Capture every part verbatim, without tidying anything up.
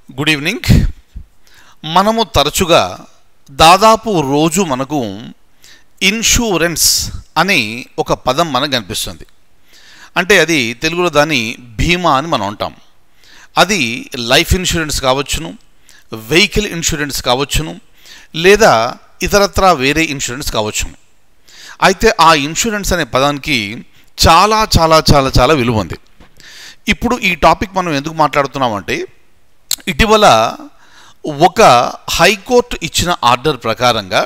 Good evening. మనము తరచుగా దాదాపు రోజు మనకు ఇన్సూరెన్స్ అని ఒక పదం మనకు కనిపిస్తుంది. అంటే అది తెలుగులో దాన్ని బీమా అని మనం అంటాం. అది లైఫ్ ఇన్సూరెన్స్ కావచ్చును, వెహికల్ ఇన్సూరెన్స్ కావచ్చును, లేదా ఇతరత్రా వేరే ఇన్సూరెన్స్ కావచ్చును. అయితే ఆ ఇన్సూరెన్స్ అనే పదానికి చాలా చాలా చాలా చాలా విలువ ఉంది. ఇప్పుడు ఈ టాపిక్ మనం ఎందుకు మాట్లాడుతున్నామంటే, ఇటీవల ఒక హైకోర్టు ఇచ్చిన ఆర్డర్ ప్రకారంగా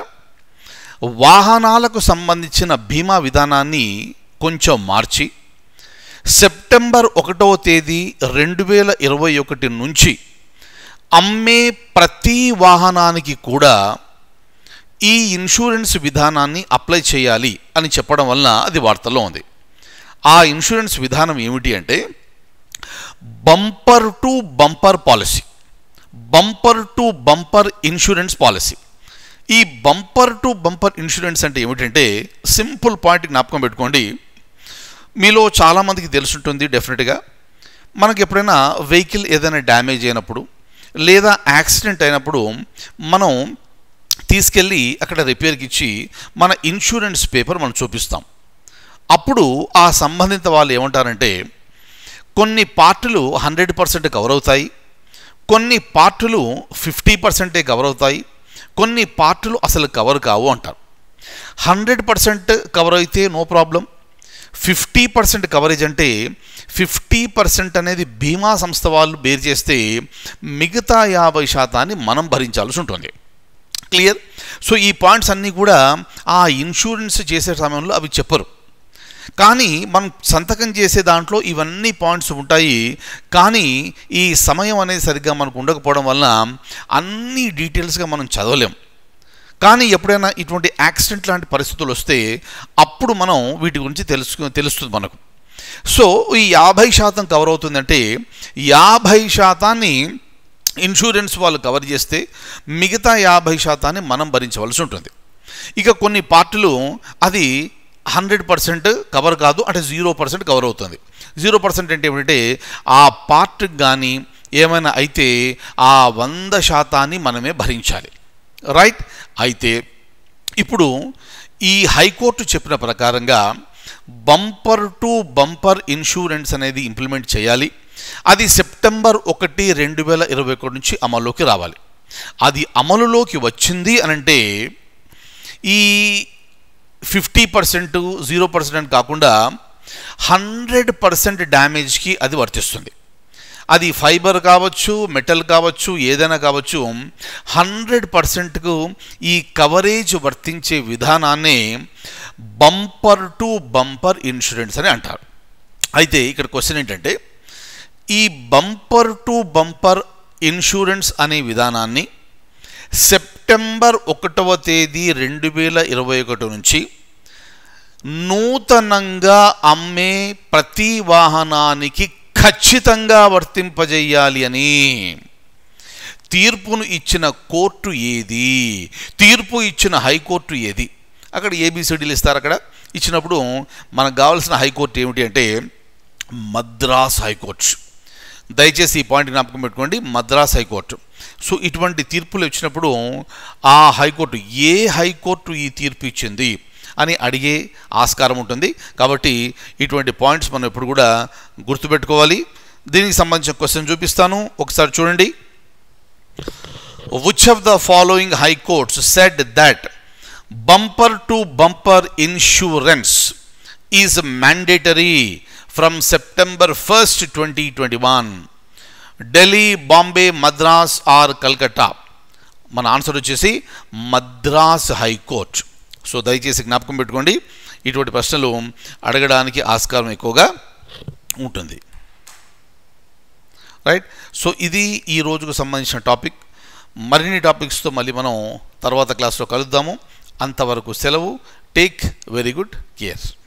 వాహనాలకు సంబంధించిన బీమా విధానాన్ని కొంచెం మార్చి సెప్టెంబర్ ఒకటవ తేదీ రెండు వేల ఇరవై ఒకటి నుంచి అమ్మే ప్రతి వాహనానికి కూడా ఈ ఇన్సూరెన్స్ విధానాన్ని అప్లై చేయాలి అని చెప్పడం వలన అది వార్తల్లో ఉంది. ఆ ఇన్సూరెన్స్ విధానం ఏమిటి అంటే bumper to bumper policy, bumper to bumper insurance policy. ఈ బంపర్ టు బంపర్ ఇన్సూరెన్స్ అంటే ఏమిటంటే, సింపుల్ పాయింట్ జ్ఞాపకం పెట్టుకోండి. మీలో చాలామందికి తెలుసుంటుంది డెఫినెట్గా. మనకి ఎప్పుడైనా వెహికల్ ఏదైనా డ్యామేజ్ అయినప్పుడు లేదా యాక్సిడెంట్ అయినప్పుడు మనం తీసుకెళ్ళి అక్కడ రిపేర్కి ఇచ్చి మన ఇన్సూరెన్స్ పేపర్ మనం చూపిస్తాం. అప్పుడు ఆ సంబంధిత వాళ్ళు ఏమంటారంటే, కొన్ని పార్టులు హండ్రెడ్ పర్సెంట్ కవర్ అవుతాయి, కొన్ని పార్టులు ఫిఫ్టీ పర్సెంటే కవర్ అవుతాయి, కొన్ని పార్టులు అసలు కవర్ కావు అంటారు. హండ్రెడ్ పర్సెంట్ కవర్ అయితే no problem. Fifty percent coverage అంటే ఫిఫ్టీ పర్సెంట్ అనేది బీమా సంస్థ వాళ్ళు బేర్ చేస్తే మిగతా యాభై శాతాన్ని మనం భరించాల్సి ఉంటుంది. క్లియర్? సో ఈ పాయింట్స్ అన్నీ కూడా ఆ ఇన్సూరెన్స్ చేసే సమయంలో అవి చెప్పరు, కానీ మనం సంతకం చేసే దాంట్లో ఇవన్నీ పాయింట్స్ ఉంటాయి. కానీ ఈ సమయం అనేది సరిగ్గా మనకు ఉండకపోవడం వలన అన్ని డీటెయిల్స్గా మనం చదవలేం. కానీ ఎప్పుడైనా ఇటువంటి యాక్సిడెంట్ లాంటి పరిస్థితులు వస్తే అప్పుడు మనం వీటి గురించి తెలుసు తెలుస్తుంది మనకు. సో ఈ యాభై శాతం కవర్ అవుతుందంటే యాభై శాతాన్ని ఇన్సూరెన్స్ వాళ్ళు కవర్ చేస్తే మిగతా యాభై శాతాన్ని మనం భరించవలసి ఉంటుంది. ఇక కొన్ని పార్టులు అది హండ్రెడ్ పర్సెంట్ కవర్ కాదు, అంటే జీరో పర్సెంట్ కవర్ అవుతుంది. జీరో పర్సెంట్ అంటే ఏమిటంటే ఆ పార్ట్కి కానీ ఏమైనా అయితే ఆ వంద శాతాన్ని మనమే భరించాలి. రైట్? అయితే ఇప్పుడు ఈ హైకోర్టు చెప్పిన ప్రకారంగా బంపర్ టు బంపర్ ఇన్సూరెన్స్ అనేది ఇంప్లిమెంట్ చేయాలి. అది సెప్టెంబర్ ఒకటి రెండు వేల ఇరవై ఒకటి నుంచి అమల్లోకి రావాలి. అది అమలులోకి వచ్చింది అనంటే ఈ ఫిఫ్టీ పర్సెంట్ జీరో పర్సెంట్ అని కాకుండా హండ్రెడ్ పర్సెంట్ డ్యామేజ్కి అది వర్తిస్తుంది. అది ఫైబర్ కావచ్చు, మెటల్ కావచ్చు, ఏదైనా కావచ్చు, హండ్రెడ్ పర్సెంట్కు ఈ కవరేజ్ వర్తించే విధానాన్నే బంపర్ టు బంపర్ ఇన్సూరెన్స్ అని అంటారు. అయితే ఇక్కడ క్వశ్చన్ ఏంటంటే, ఈ బంపర్ టు బంపర్ ఇన్సూరెన్స్ అనే విధానాన్ని సెప్టెంబర్ ఒకటవ తేదీ రెండు వేల ఇరవై ఒకటి నుంచి నూతనంగా అమ్మే ప్రతి వాహనానికి ఖచ్చితంగా వర్తింపజేయాలి అని తీర్పును ఇచ్చిన కోర్టు ఏది, తీర్పు ఇచ్చిన హైకోర్టు ఏది? అక్కడ ఏబిసిడీలు ఇస్తారు. అక్కడ ఇచ్చినప్పుడు మనకు కావాల్సిన హైకోర్టు ఏమిటి అంటే మద్రాస్ హైకోర్టు. దయచేసి ఈ పాయింట్ జ్ఞాపకం పెట్టుకోండి, మద్రాస్ హైకోర్టు. సో ఇటువంటి తీర్పులు ఇచ్చినప్పుడు ఆ హైకోర్టు ఏ హైకోర్టు ఈ తీర్పు ఇచ్చింది అని అడిగే ఆస్కారం ఉంటుంది. కాబట్టి ఇటువంటి పాయింట్స్ మనం ఎప్పుడు కూడా గుర్తుపెట్టుకోవాలి. దీనికి సంబంధించిన క్వశ్చన్ చూపిస్తాను, ఒకసారి చూడండి. Which of the following high courts said that bumper to bumper insurance is mandatory from September first twenty twenty one? Delhi, Bombay, Madras are Calcutta? మన ఆన్సర్ వచ్చేసి మద్రాస్ హైకోర్ట్. సో దయచేసి జ్ఞాపకం పెట్టుకోండి, ఇటువంటి ప్రశ్నలు అడగడానికి ఆస్కారం ఎక్కువగా ఉంటుంది. రైట్? సో ఇది ఈ రోజుకు సంబంధించిన టాపిక్. మరిన్ని టాపిక్స్తో మళ్ళీ మనం తర్వాత క్లాస్లో కలుద్దాము. అంతవరకు సెలవు. Take very good care.